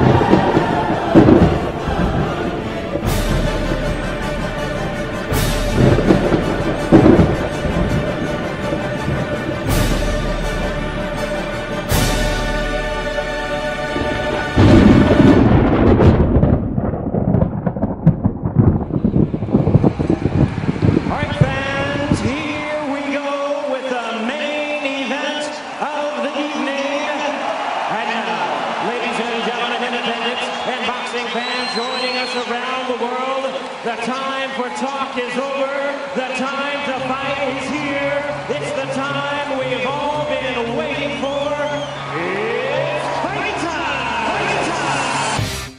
Joining us around the world, the time for talk is over, the time to fight is here, it's the time we've all been waiting for, it's fight time! Fight time!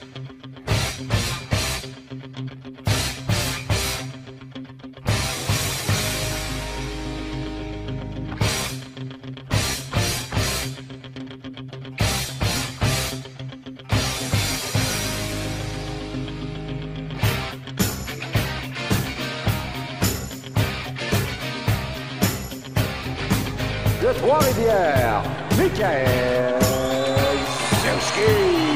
De Trois-Rivières, Michael Cierski.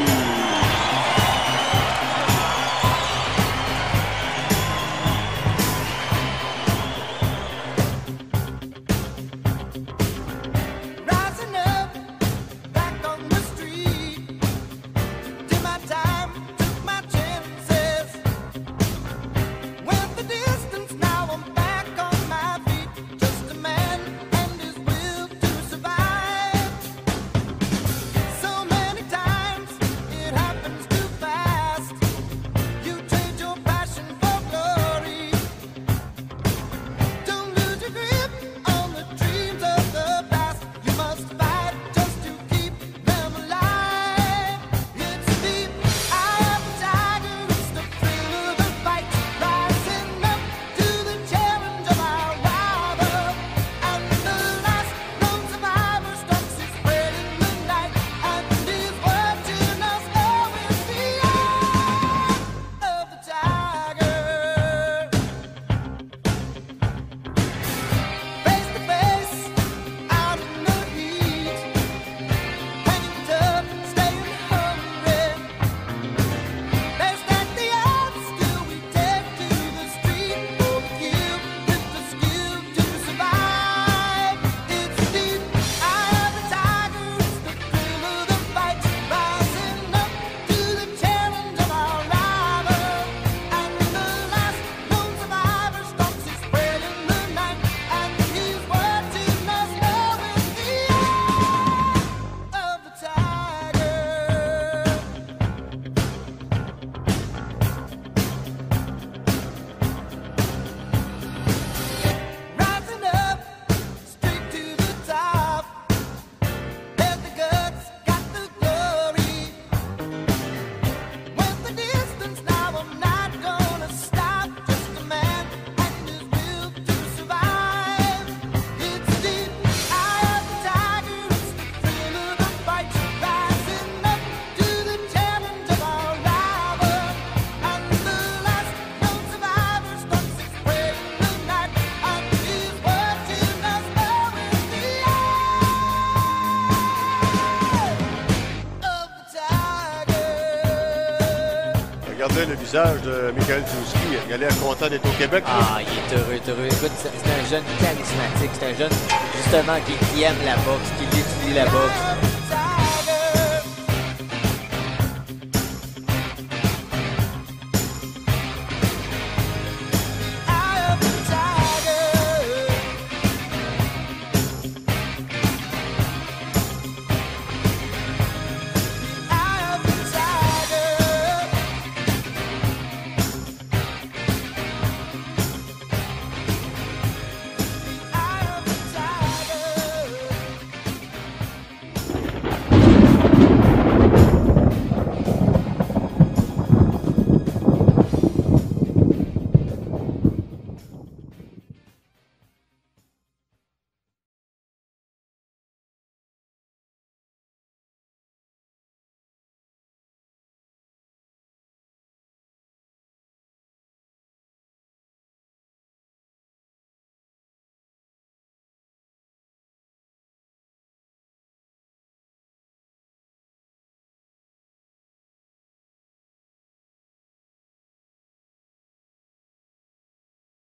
Regardez le visage de Michael Cierski. Il a l'air content d'être au Québec. Ah, il est heureux, heureux. Écoute, c'est un jeune charismatique. C'est un jeune, justement, qui aime la boxe, qui étudie la boxe.